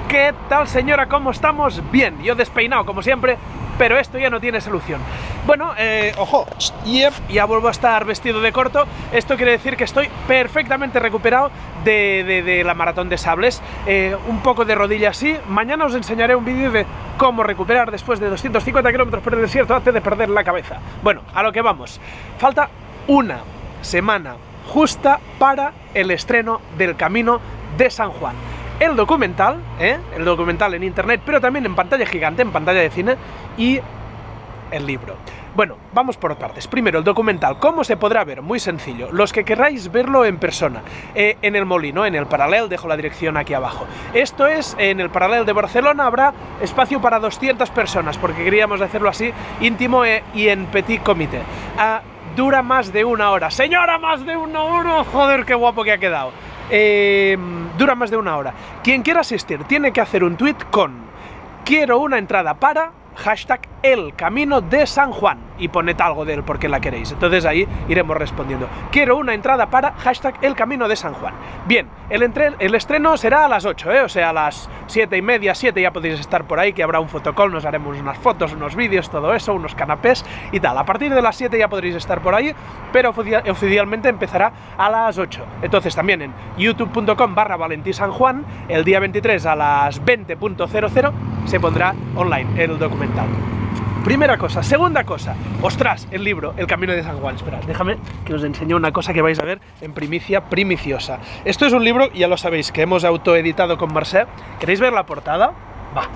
¿Qué tal, señora? ¿Cómo estamos? Bien, yo despeinado como siempre, pero esto ya no tiene solución. Bueno, ojo, ya vuelvo a estar vestido de corto. Esto quiere decir que estoy perfectamente recuperado de la maratón de sables. Un poco de rodillas sí. Mañana os enseñaré un vídeo de cómo recuperar después de 250 kilómetros por el desierto antes de perder la cabeza. Bueno, a lo que vamos. Falta una semana justa para el estreno del Camino de San Juan. El documental en internet, pero también en pantalla gigante, en pantalla de cine, y el libro. Bueno, vamos por partes. Primero, el documental. ¿Cómo se podrá ver? Muy sencillo. Los que queráis verlo en persona, en el Molino, en el Paral·lel, dejo la dirección aquí abajo. Esto es en el Paral·lel de Barcelona, habrá espacio para 200 personas, porque queríamos hacerlo así, íntimo y en petit comité. Dura más de una hora. ¡Señora, más de una hora! ¡Joder, qué guapo que ha quedado! Dura más de una hora. Quien quiera asistir tiene que hacer un tweet con "quiero una entrada para" hashtag el Camino de San Juan y poned algo de él porque la queréis. Entonces ahí iremos respondiendo. Quiero una entrada para hashtag el Camino de San Juan. Bien, el estreno será a las 8, o sea, a las 7:30, 7 ya podéis estar por ahí, que habrá un fotocall, nos haremos unas fotos, unos vídeos, todo eso, unos canapés y tal. A partir de las 7 ya podréis estar por ahí, pero oficialmente empezará a las 8. Entonces también en youtube.com/ValentíSanJuan, el día 23 a las 20:00 se pondrá online el documental. Primera cosa. Segunda cosa, ostras, el libro, El Camino de San Juan. Esperad, déjame que os enseñe una cosa que vais a ver en primicia primiciosa. Esto es un libro, ya lo sabéis, que hemos autoeditado con Mercè. ¿Queréis ver la portada? Va.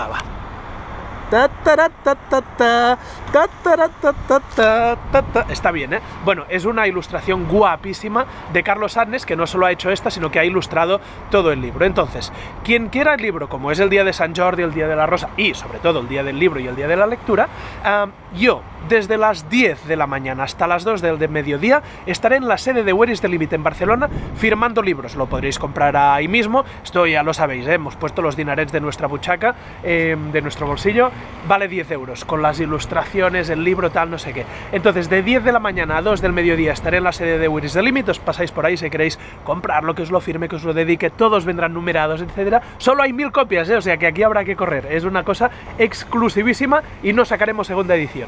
Está bien, ¿eh? Bueno, es una ilustración guapísima de Carlos Adnes, que no solo ha hecho esta, sino que ha ilustrado todo el libro. Entonces, quien quiera el libro, como es el día de Sant Jordi, el día de la Rosa y sobre todo el día del libro y el día de la lectura, yo desde las 10 de la mañana hasta las 2 del mediodía estaré en la sede de Where is the Limit en Barcelona firmando libros. Lo podréis comprar ahí mismo, esto ya lo sabéis, hemos puesto los dinarets de nuestra buchaca, de nuestro bolsillo. Vale 10 euros, con las ilustraciones, el libro, tal, no sé qué. Entonces, de 10 de la mañana a 2 del mediodía estaré en la sede de Where is the Limit, os pasáis por ahí si queréis comprarlo, que os lo firme, que os lo dedique, todos vendrán numerados, etcétera. Solo hay 1000 copias, o sea que aquí habrá que correr, es una cosa exclusivísima y no sacaremos segunda edición.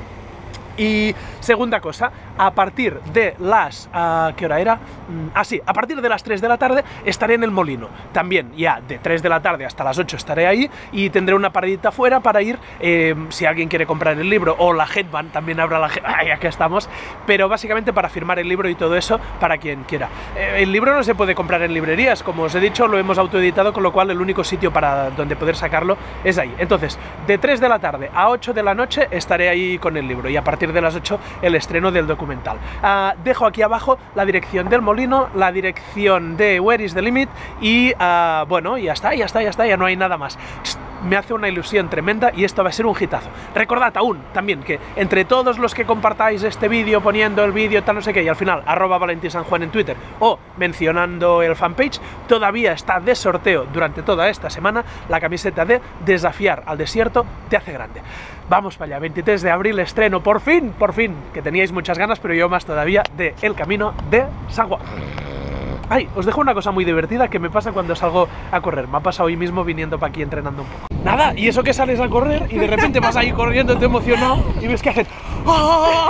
Y segunda cosa, a partir de las... ¿qué hora era? A partir de las 3 de la tarde estaré en el Molino. También ya de 3 de la tarde hasta las 8 estaré ahí y tendré una paradita afuera para ir, si alguien quiere comprar el libro, o la headband, también habrá la headband, aquí estamos, pero básicamente para firmar el libro y todo eso para quien quiera. El libro no se puede comprar en librerías, como os he dicho, lo hemos autoeditado, con lo cual el único sitio para donde poder sacarlo es ahí. Entonces, de 3 de la tarde a 8 de la noche estaré ahí con el libro y a partir de las 8 el estreno del documental. Dejo aquí abajo la dirección del Molino, la dirección de Where is the Limit y bueno, ya está, ya no hay nada más. Me hace una ilusión tremenda y esto va a ser un hitazo. Recordad aún también que entre todos los que compartáis este vídeo poniendo el vídeo tal no sé qué y al final @ValentíSanJuan en Twitter o mencionando el fanpage, todavía está de sorteo durante toda esta semana la camiseta de Desafiar al desierto te hace grande. Vamos para allá, 23 de abril estreno, por fin, que teníais muchas ganas, pero yo más todavía, de El Camino de San Juan. Ay, os dejo una cosa muy divertida que me pasa cuando salgo a correr. Me ha pasado hoy mismo viniendo para aquí entrenando un poco. Nada, y eso que sales a correr y de repente vas ahí corriendo, te emocionado y ves que hacen... ¡Oh!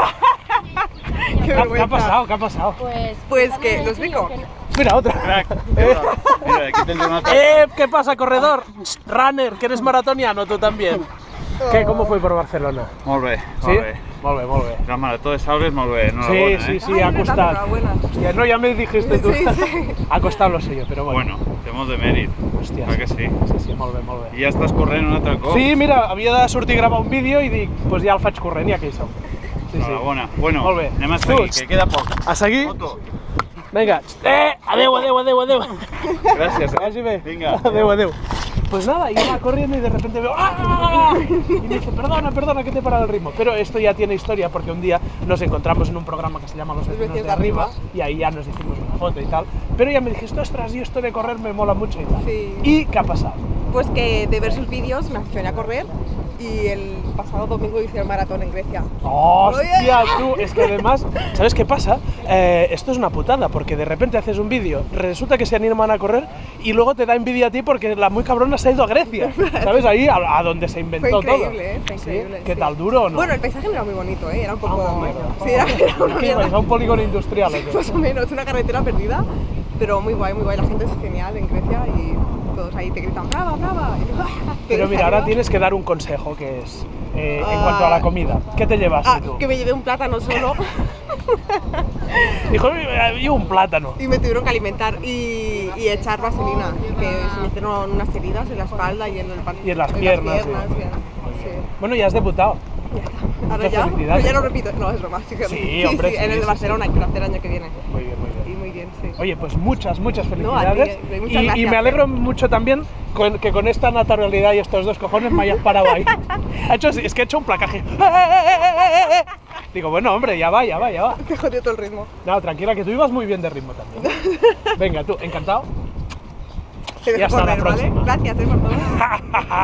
¿Qué ha pasado? ¿Qué ha pasado? Pues que los pico. Mira, otra. Crack. Mira, aquí tengo una... ¿Qué pasa, corredor? Runner, que eres maratoniano tú también. ¿Cómo fue por Barcelona? Molt bé, Sí? molt bé. Molt bé. La marató de sables, molt bé. Enhorabuena, Sí, ha costado. Hostia, no, ya me dijiste tú. Ha costado, lo sé yo, pero bueno. Bueno, fem de mèrit. Hòstia, Clar que sí. Sí, molt bé. I ja estàs corrent un altre cop. Sí, mira, havia de sortir a gravar un vídeo i dic, doncs ja el faig corrent i aquí som. Sí. Enhorabona. Bueno, Molt bé. anem a seguir, que queda poc. A seguir? Foto. Venga. Adeu. Gràcies, Que vagi bé. Vinga. Adeu. Pues nada, iba corriendo y de repente veo ¡ah! Y me dice, perdona que te he parado el ritmo. Pero esto ya tiene historia porque un día nos encontramos en un programa que se llama Los Vecinos de Arriba y ahí ya nos hicimos una foto y tal. Pero ya me dijiste, ostras, y esto de correr me mola mucho y tal. Sí. ¿Y qué ha pasado? Pues que de ver sus vídeos me aficioné a correr y el pasado domingo hice el maratón en Grecia. ¡Hostia, tú! Es que además, ¿sabes qué pasa? Esto es una putada, porque de repente haces un vídeo, resulta que se animan a correr y luego te da envidia a ti porque la muy cabrona se ha ido a Grecia, ¿sabes? Ahí a donde se inventó Fue increíble, todo. fue ¿Sí? increíble. ¿Qué sí. tal, duro o no? Bueno, el paisaje no era muy bonito, era un poco... mierda. sí, era una ¿Qué mierda. vais a un polígono industrial o qué? Más o menos, una carretera perdida, pero muy guay, la gente es genial en Grecia y todos ahí te gritan ¡brava, brava! Y, Pero mira, ahora tienes que dar un consejo, que es, en cuanto a la comida. ¿Qué te llevaste tú? Que me llevé un plátano solo Dijo, yo un plátano. y me tuvieron que alimentar y echar vaselina, que se me hicieron unas heridas en la espalda y en el Y en las piernas, sí. Sí. Bueno, ya has debutado. Ya está. Ahora Muchas ya, felicidades. pero ya no repito, no, es broma. Sí, hombre, sí, en el de sí, Barcelona, sí. que lo hacer el año que viene. Muy bien, muy bien. Y muy bien, sí. Oye, pues muchas No, a ti, felicidades. muchas Y gracias. me alegro mucho también que con esta naturalidad y estos dos cojones me hayas parado ahí. Es que he hecho un placaje. Digo, bueno, hombre, ya va. Te jodió todo el ritmo. No, tranquila, que tú ibas muy bien de ritmo también. Venga, tú, encantado. Te Y dejo hasta la correr, ¿vale? próxima. Gracias, por todo.